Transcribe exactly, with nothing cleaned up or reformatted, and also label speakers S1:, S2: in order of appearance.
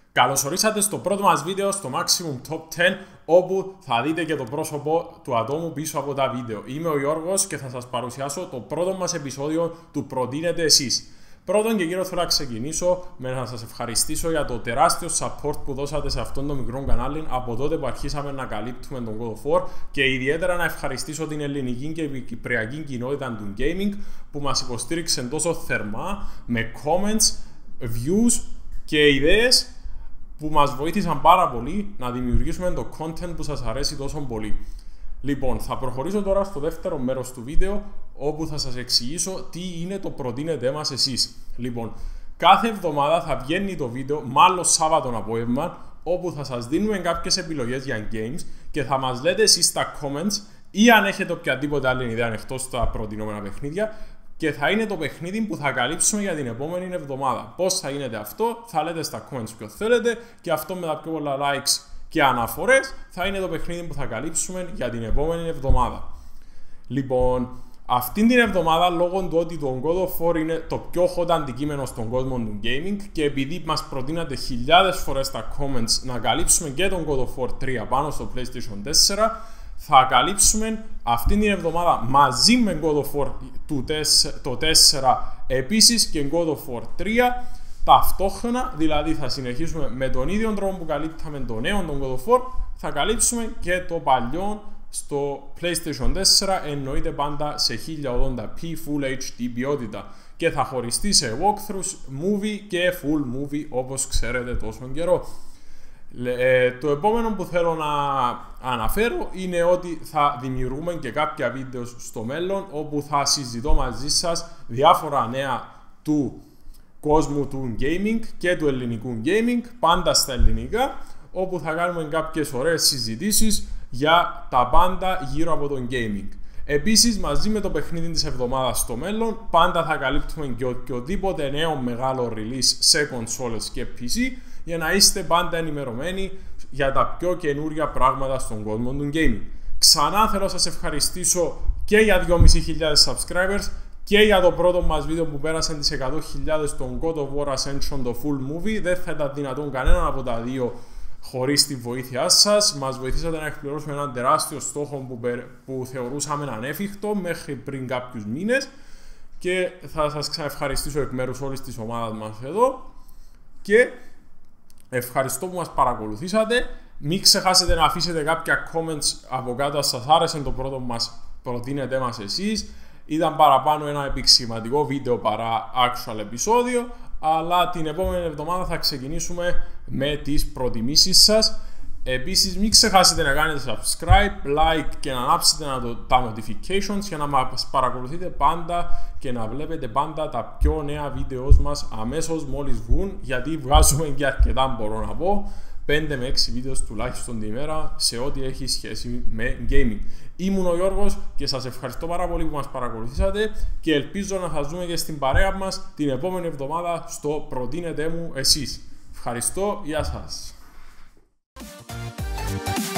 S1: Καλώς ορίσατε στο πρώτο μας βίντεο στο Maximum Top δέκα, όπου θα δείτε και το πρόσωπο του ατόμου πίσω από τα βίντεο. Είμαι ο Γιώργος και θα σας παρουσιάσω το πρώτο μας επεισόδιο του Προτείνετε εσείς. Πρώτον και κύριο, θέλω να ξεκινήσω με να σας ευχαριστήσω για το τεράστιο support που δώσατε σε αυτόν τον μικρό κανάλι από τότε που αρχίσαμε να καλύπτουμε τον God of War, και ιδιαίτερα να ευχαριστήσω την ελληνική και κυπριακή κοινότητα του gaming που μας υποστήριξε τόσο θερμά με comments, views και ιδέες που μας βοήθησαν πάρα πολύ να δημιουργήσουμε το content που σας αρέσει τόσο πολύ. Λοιπόν, θα προχωρήσω τώρα στο δεύτερο μέρος του βίντεο, όπου θα σας εξηγήσω τι είναι το προτείνετε μας εσείς. Λοιπόν, κάθε εβδομάδα θα βγαίνει το βίντεο, μάλλον Σάββατο απόγευμα, όπου θα σας δίνουμε κάποιες επιλογές για games και θα μας λέτε εσείς στα comments ή αν έχετε οποιαδήποτε άλλη ιδέα εκτός στα προτείνομενα παιχνίδια, και θα είναι το παιχνίδι που θα καλύψουμε για την επόμενη εβδομάδα. Πώς θα γίνεται αυτό, θα λέτε στα comments ποιο θέλετε, και αυτό με τα πιο πολλά likes και αναφορές θα είναι το παιχνίδι που θα καλύψουμε για την επόμενη εβδομάδα. Λοιπόν, αυτήν την εβδομάδα, λόγω του ότι το God of War είναι το πιο hot αντικείμενο στον κόσμο του gaming, και επειδή μας προτείνατε χιλιάδες φορές στα comments να καλύψουμε και τον God of War τρία πάνω στο PlayStation τέσσερα, θα καλύψουμε αυτήν την εβδομάδα μαζί με God of War το τέσσερα επίσης και God of War τρία ταυτόχρονα. Δηλαδή θα συνεχίσουμε με τον ίδιο τρόπο που καλύπταμε το νέο τον God of War, θα καλύψουμε και το παλιό στο PlayStation τέσσερα, εννοείται πάντα σε χίλια ογδόντα πι Full έιτς ντι ποιότητα, και θα χωριστεί σε walkthroughs, movie και full movie, όπως ξέρετε τόσο καιρό. Ε, το επόμενο που θέλω να αναφέρω είναι ότι θα δημιουργούμε και κάποια βίντεο στο μέλλον, όπου θα συζητώ μαζί σας διάφορα νέα του κόσμου του gaming και του ελληνικού gaming, πάντα στα ελληνικά, όπου θα κάνουμε κάποιες ωραίες συζητήσεις για τα πάντα γύρω από τον gaming. Επίσης, μαζί με το παιχνίδι της εβδομάδας στο μέλλον, πάντα θα καλύπτουμε και οποιοδήποτε νέο μεγάλο release σε κονσόλες και πι σι, για να είστε πάντα ενημερωμένοι για τα πιο καινούρια πράγματα στον κόσμο του gaming. Ξανά θέλω να σας ευχαριστήσω και για δυόμισι χιλιάδες subscribers και για το πρώτο μας βίντεο που πέρασε τις εκατό χιλιάδες, τον God of War Ascension, το full movie. Δεν θα ήταν δυνατόν κανέναν από τα δύο χωρίς τη βοήθειά σας. Μας βοηθήσατε να εκπληρώσουμε έναν τεράστιο στόχο που, που θεωρούσαμε ανέφικτο μέχρι πριν κάποιους μήνες, και θα σας ξαναευχαριστήσω εκ μέρους όλης της ομάδας μας εδώ, και ευχαριστώ που μας παρακολουθήσατε. Μην ξεχάσετε να αφήσετε κάποια comments από κάτω αν σας άρεσε το πρώτο μας προτείνετε μας εσείς. Ήταν παραπάνω ένα επεξηγηματικό βίντεο παρά actual επεισόδιο, αλλά την επόμενη εβδομάδα θα ξεκινήσουμε με τις προτιμήσεις σας. Επίσης, μην ξεχάσετε να κάνετε subscribe, like και να ανάψετε τα notifications για να μας παρακολουθείτε πάντα και να βλέπετε πάντα τα πιο νέα βίντεο μας αμέσως μόλις βγουν, γιατί βγάζουμε και αρκετά, μπορώ να πω, πέντε με έξι βίντεο τουλάχιστον την ημέρα σε ό,τι έχει σχέση με gaming. Ήμουν ο Γιώργος και σας ευχαριστώ πάρα πολύ που μας παρακολουθήσατε, και ελπίζω να σας δούμε και στην παρέα μας την επόμενη εβδομάδα στο Προτείνετε μου εσείς. Ευχαριστώ, γεια σας.